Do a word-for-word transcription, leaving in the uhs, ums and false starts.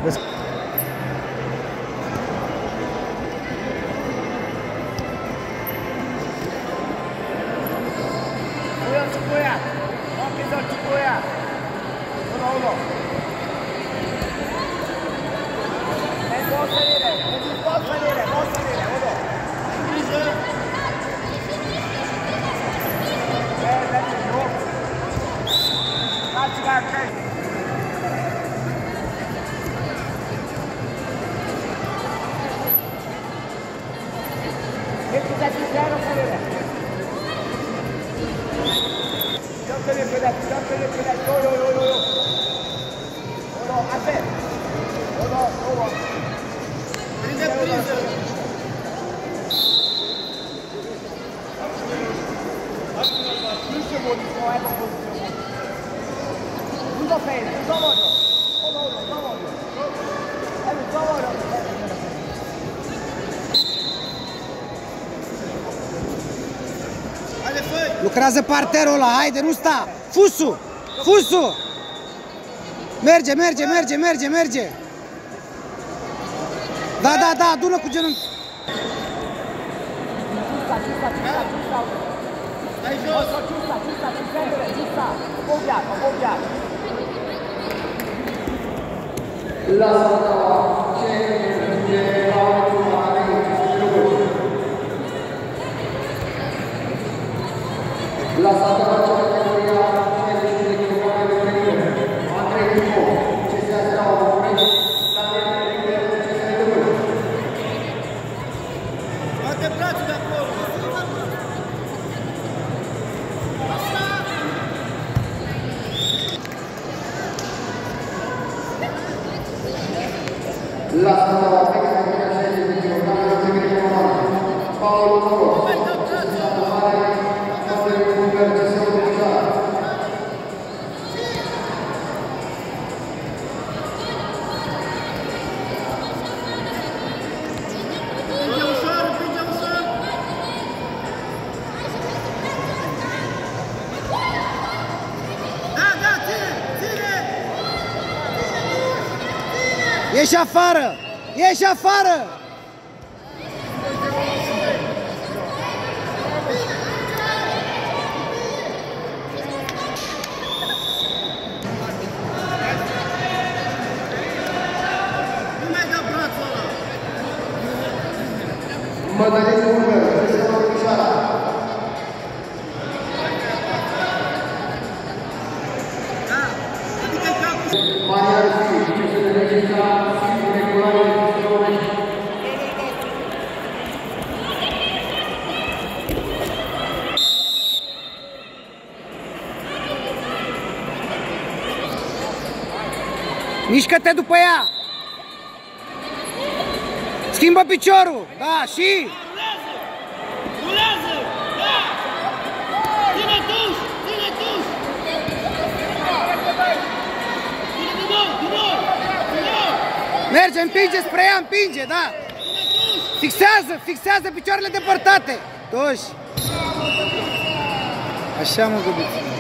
Lucrează parterul ăla, haide, nu sta! Fusu! Fusu! Merge, merge, merge, merge, merge! Da, da, da, adună cu genunchi! La categoria șaizeci de kilograme de grăime, Andrei Tico, C S A Steaua București, Daniel River, C S A de Vârf. Bate brațul de acolo! La Steaua pe categoria șaizeci de kilograme de grăime romane, Paul Moro, C S A București, Ieși afară! Ieși afară! Nu mai dă brațul ăla! Mădălin Bulgăr, C S A Timișoara. Da, adică capul! Maria Rusi, C S A Regina, Sigur Nicolae, București. Mișcă-te după ea! Schimbă piciorul! Da, și... Rulează! Rulează! Da! Ține tuș! Ține tuș! Ține din nou! Din nou! Din nou! Merge, împinge spre ea, împinge, da! Fixează, fixează picioarele depărtate! Tuș! Așa, mă, găbiți!